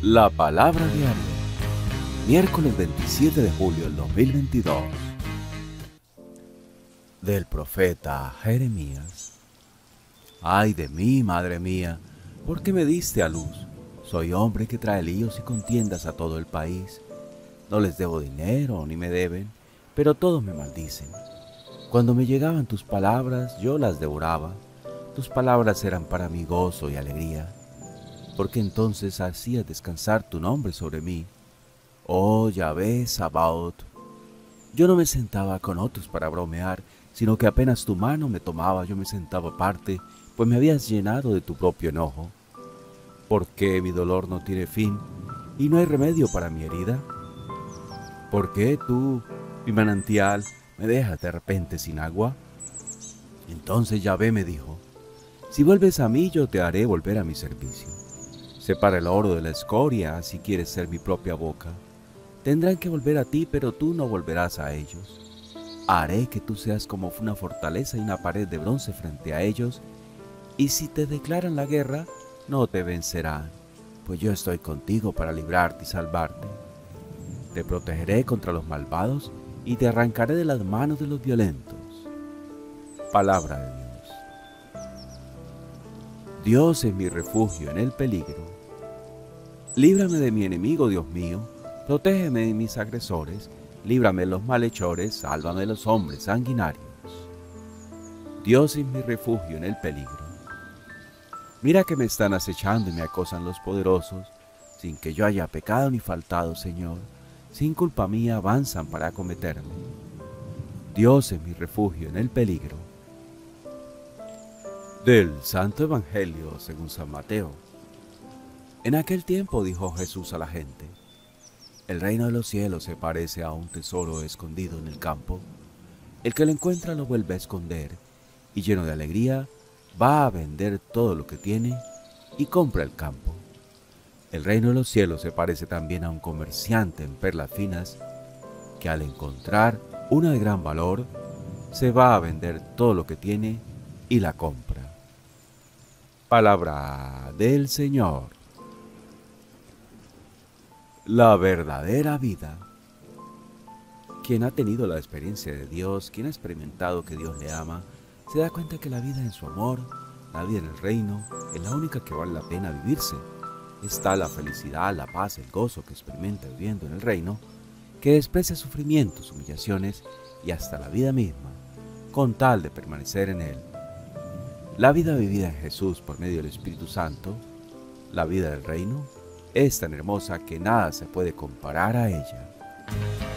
La palabra diaria, miércoles 27 de julio del 2022, del profeta Jeremías. Ay de mí, madre mía, ¿por qué me diste a luz? Soy hombre que trae líos y contiendas a todo el país. No les debo dinero ni me deben, pero todos me maldicen. Cuando me llegaban tus palabras, yo las devoraba. Tus palabras eran para mi gozo y alegría, porque entonces hacías descansar tu nombre sobre mí. Oh Yahvé Sabaoth, yo no me sentaba con otros para bromear, sino que apenas tu mano me tomaba, yo me sentaba aparte, pues me habías llenado de tu propio enojo. ¿Por qué mi dolor no tiene fin y no hay remedio para mi herida? ¿Por qué tú, mi manantial, me dejas de repente sin agua? Entonces Yahvé me dijo: si vuelves a mí, yo te haré volver a mi servicio. Separa el oro de la escoria si quieres ser mi propia boca. Tendrán que volver a ti, pero tú no volverás a ellos. Haré que tú seas como una fortaleza y una pared de bronce frente a ellos, y si te declaran la guerra, no te vencerán, pues yo estoy contigo para librarte y salvarte. Te protegeré contra los malvados y te arrancaré de las manos de los violentos. Palabra de Dios. Dios es mi refugio en el peligro. Líbrame de mi enemigo, Dios mío, protégeme de mis agresores, líbrame de los malhechores, sálvame de los hombres sanguinarios. Dios es mi refugio en el peligro. Mira que me están acechando y me acosan los poderosos, sin que yo haya pecado ni faltado, Señor, sin culpa mía avanzan para acometerme. Dios es mi refugio en el peligro. Del Santo Evangelio según San Mateo. En aquel tiempo dijo Jesús a la gente: el reino de los cielos se parece a un tesoro escondido en el campo. El que lo encuentra lo vuelve a esconder, y lleno de alegría va a vender todo lo que tiene y compra el campo. El reino de los cielos se parece también a un comerciante en perlas finas, que al encontrar una de gran valor, se va a vender todo lo que tiene y la compra. Palabra del Señor. La verdadera vida. Quien ha tenido la experiencia de Dios, quien ha experimentado que Dios le ama, se da cuenta que la vida en su amor, la vida en el reino, es la única que vale la pena vivirse. Está la felicidad, la paz, el gozo que experimenta viviendo en el reino, que desprecia sufrimientos, humillaciones y hasta la vida misma, con tal de permanecer en él. La vida vivida en Jesús por medio del Espíritu Santo, la vida del reino, es tan hermosa que nada se puede comparar a ella.